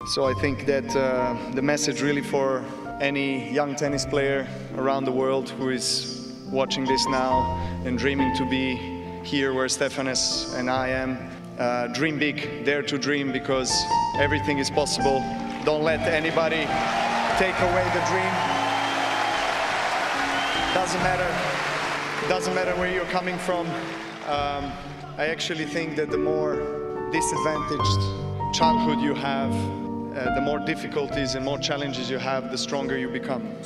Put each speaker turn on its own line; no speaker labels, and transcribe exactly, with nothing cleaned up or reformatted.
So I think that uh, the message really for any young tennis player around the world who is watching this now and dreaming to be here where Stefanos and I am, uh, dream big, dare to dream, because everything is possible. Don't let anybody take away the dream. Doesn't matter, doesn't matter where you're coming from. Um, I actually think that the more disadvantaged childhood you have, uh, the more difficulties and more challenges you have, the stronger you become.